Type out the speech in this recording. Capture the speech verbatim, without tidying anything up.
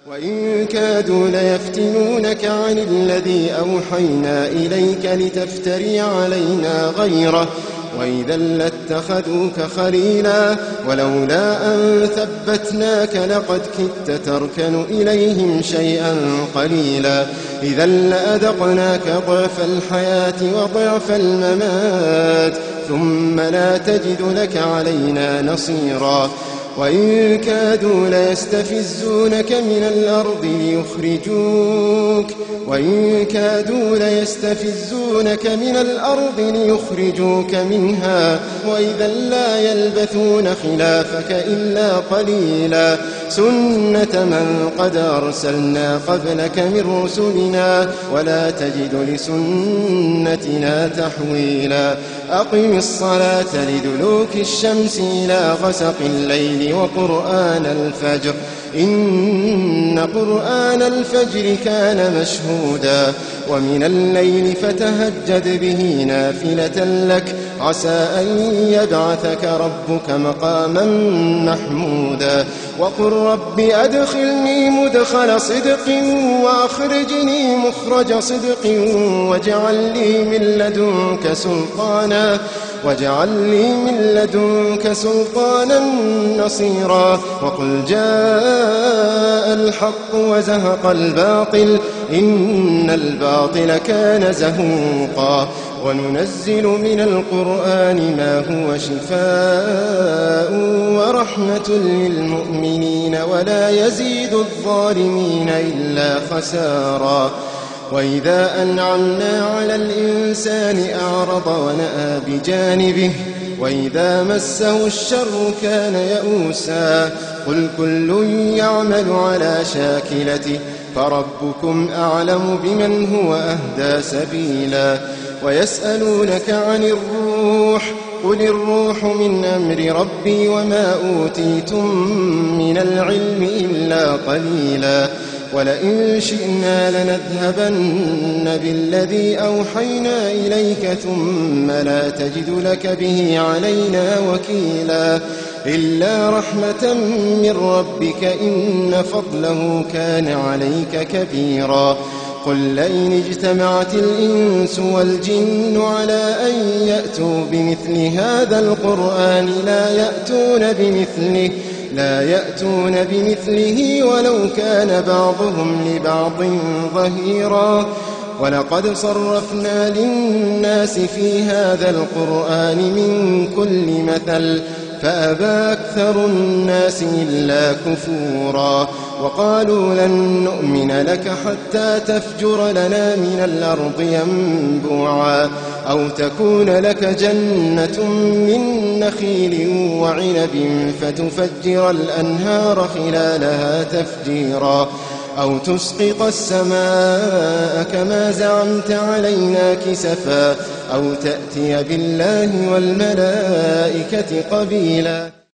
وإن كادوا ليفتنونك عن الذي أوحينا إليك لتفتري علينا غيره وإذا لاتخذوك خليلا ولولا أن ثبتناك لقد كدت تركن إليهم شيئا قليلا إذا لأذقناك ضعف الحياة وضعف الممات ثم لا تجد لك علينا نصيرا وإن كادوا ليستفزونك من الأرض ليخرجوك وإن كادوا ليستفزونك من الأرض ليخرجوك منها وإذا لا يلبثون خلافك إلا قليلا سنة من قد أرسلنا قبلك من رسلنا ولا تجد لسنتنا تحويلا أقم الصلاة لدلوك الشمس إلى غسق الليل وقرآن الفجر إن قرآن الفجر كان مشهودا ومن الليل فتهجد به نافلة لك عسى أن يبعثك ربك مقاما محمودا وقل رب أدخلني مدخل صدق وأخرجني مخرج صدق واجعل لي من لدنك سلطانا واجعل لي من لدنك سلطانا نصيرا وقل جاء الحق وزهق الباطل إن الباطل كان زهوقا وننزل من القرآن ما هو شفاء ورحمة للمؤمنين ولا يزيد الظالمين إلا خسارا وإذا أنعمنا على الإنسان أعرض ونأى بجانبه وإذا مسه الشر كان يئوسا قل كل يعمل على شاكلته فربكم أعلم بمن هو أهدى سبيلا ويسألونك عن الروح قل الروح من أمر ربي وما أوتيتم من العلم إلا قليلا ولئن شئنا لنذهبن بالذي أوحينا إليك ثم لا تجد لك به علينا وكيلا إلا رحمة من ربك إن فضله كان عليك كبيرا قل لئن اجتمعت الإنس والجن على أن يأتوا بمثل هذا القرآن لا يأتون بمثله لا يأتون بمثله ولو كان بعضهم لبعض ظهيرا ولقد صرفنا للناس في هذا القرآن من كل مثل فأبى أكثر الناس إلا كفورا وقالوا لن نؤمن لك حتى تفجر لنا من الأرض ينبوعا أو تكون لك جنة من نخيل وعنب فتفجر الأنهار خلالها تفجيرا أو تسقط السماء كما زعمت علينا كسفا أو تأتي بالله والملائكة قبيلا.